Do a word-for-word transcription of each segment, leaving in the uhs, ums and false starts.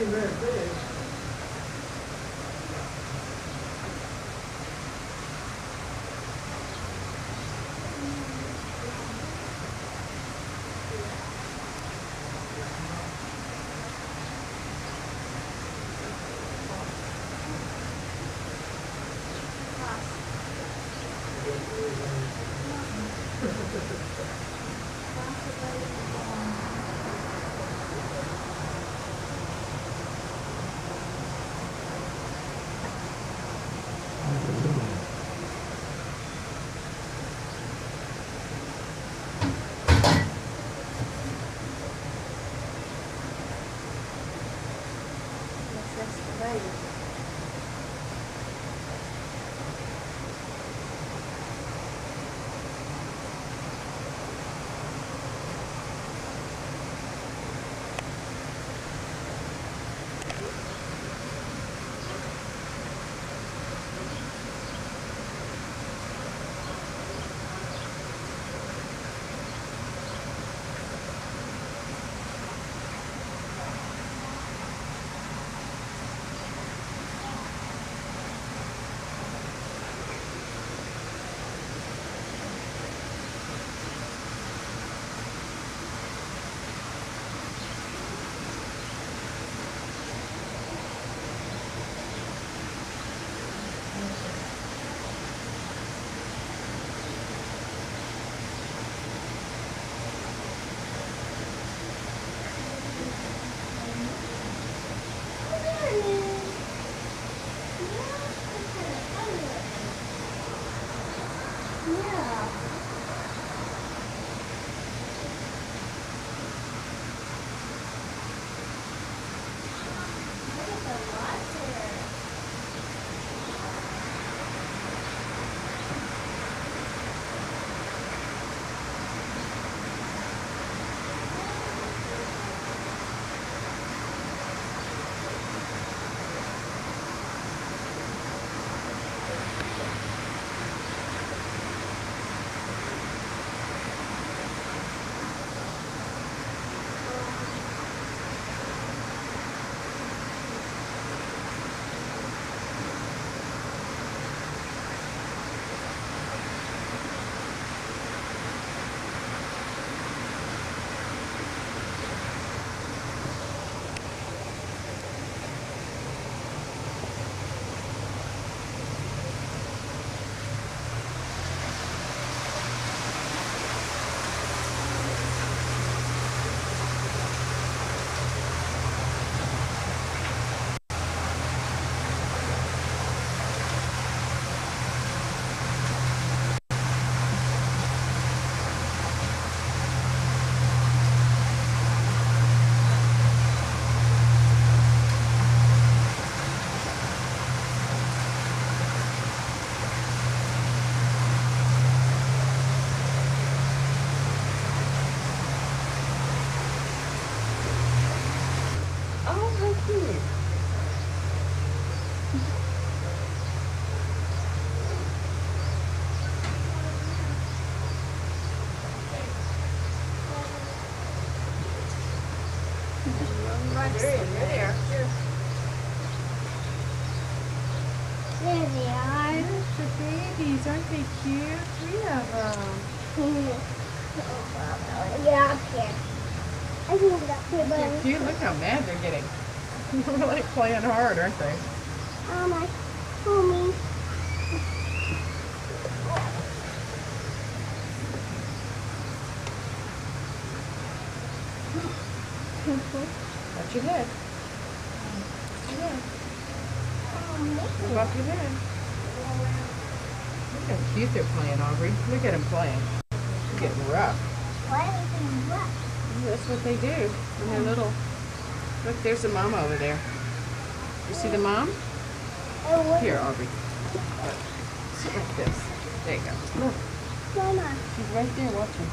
ain't very big. Right there, there. There they are. There's the babies. Aren't they cute? Three of them. Get up here. I can get up here, They're but cute. Look how mad they're getting. They're really playing hard, aren't they? oh my homie. Watch your head. Watch your head. Move up your head. Look how cute they're playing, Aubrey. Look at them playing. They're getting rough. Why are they rough? That's what they do when they're little. Look, there's the mom over there. You see the mom? Oh, what? Here, Aubrey. Look. Sit like this. There you go. Look. Mama. She's right there watching.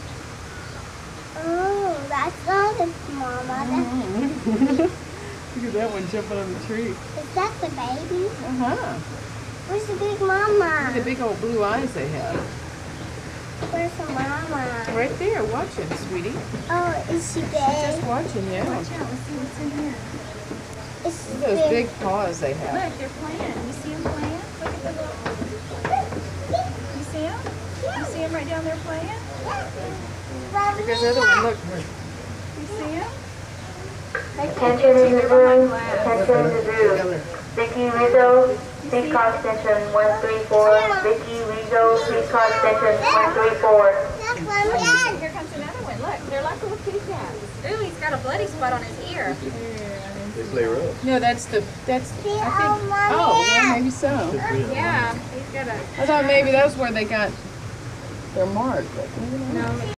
Oh, that's not his mama. That's, Look at that one jumping on the tree. is that the baby? Uh-huh. Where's the big mama? Look at the big old blue eyes they have. Where's the mama? Right there, watching, sweetie. Oh, is she She's big? just watching, yeah. Watch out. Let's see what's in here. It's Look at those big paws they have. Look, they're playing. You see them playing? Look at the little... You see them? You see them right down there playing? Look at the other one, look. You see them? Attention in the room, attention in the room. Vicky Rizzo, please call extension one three four. Vicky Rizzo, please call extension one three four. Look, Mommy. Here comes another one. Look, they're like little kitty cats. Ooh, he's got a bloody spot on his ear. They play rough. No, that's the, that's, I think, oh, Mommy. oh, yeah, maybe so. Yeah, he's got a... I thought maybe that was where they got their mark, but maybe not. No,